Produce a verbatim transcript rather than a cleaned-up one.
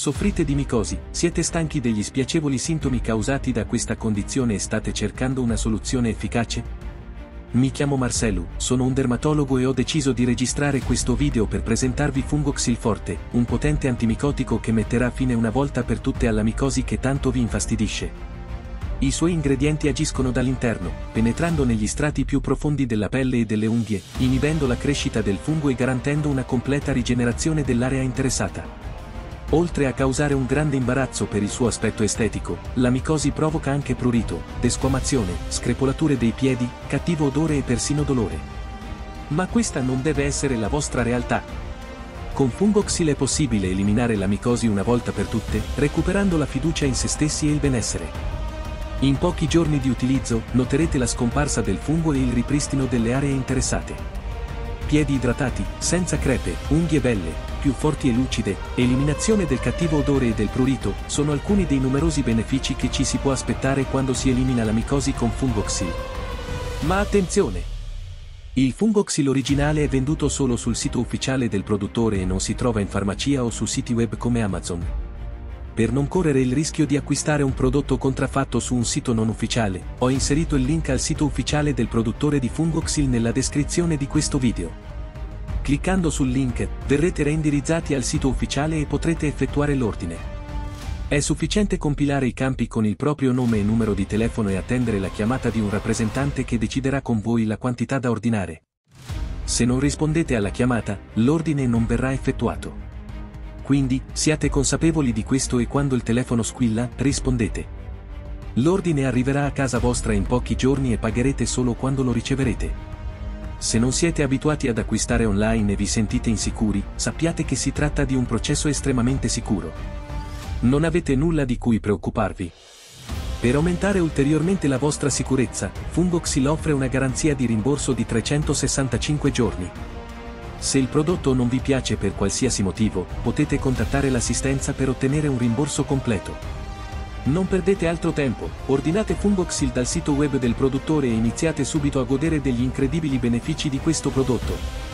Soffrite di micosi, siete stanchi degli spiacevoli sintomi causati da questa condizione e state cercando una soluzione efficace? Mi chiamo Marcelu, sono un dermatologo e ho deciso di registrare questo video per presentarvi Fungoxil Forte, un potente antimicotico che metterà fine una volta per tutte alla micosi che tanto vi infastidisce. I suoi ingredienti agiscono dall'interno, penetrando negli strati più profondi della pelle e delle unghie, inibendo la crescita del fungo e garantendo una completa rigenerazione dell'area interessata. Oltre a causare un grande imbarazzo per il suo aspetto estetico, la micosi provoca anche prurito, desquamazione, screpolature dei piedi, cattivo odore e persino dolore. Ma questa non deve essere la vostra realtà. Con Fungoxil è possibile eliminare la micosi una volta per tutte, recuperando la fiducia in se stessi e il benessere. In pochi giorni di utilizzo, noterete la scomparsa del fungo e il ripristino delle aree interessate. Piedi idratati, senza crepe, unghie belle, più forti e lucide, eliminazione del cattivo odore e del prurito, sono alcuni dei numerosi benefici che ci si può aspettare quando si elimina la micosi con Fungoxil. Ma attenzione! Il Fungoxil originale è venduto solo sul sito ufficiale del produttore e non si trova in farmacia o su siti web come Amazon. Per non correre il rischio di acquistare un prodotto contraffatto su un sito non ufficiale, ho inserito il link al sito ufficiale del produttore di Fungoxil nella descrizione di questo video. Cliccando sul link, verrete reindirizzati al sito ufficiale e potrete effettuare l'ordine. È sufficiente compilare i campi con il proprio nome e numero di telefono e attendere la chiamata di un rappresentante che deciderà con voi la quantità da ordinare. Se non rispondete alla chiamata, l'ordine non verrà effettuato. Quindi, siate consapevoli di questo e quando il telefono squilla, rispondete. L'ordine arriverà a casa vostra in pochi giorni e pagherete solo quando lo riceverete. Se non siete abituati ad acquistare online e vi sentite insicuri, sappiate che si tratta di un processo estremamente sicuro. Non avete nulla di cui preoccuparvi. Per aumentare ulteriormente la vostra sicurezza, Fungoxil offre una garanzia di rimborso di trecentosessantacinque giorni. Se il prodotto non vi piace per qualsiasi motivo, potete contattare l'assistenza per ottenere un rimborso completo. Non perdete altro tempo, ordinate Fungoxil dal sito web del produttore e iniziate subito a godere degli incredibili benefici di questo prodotto.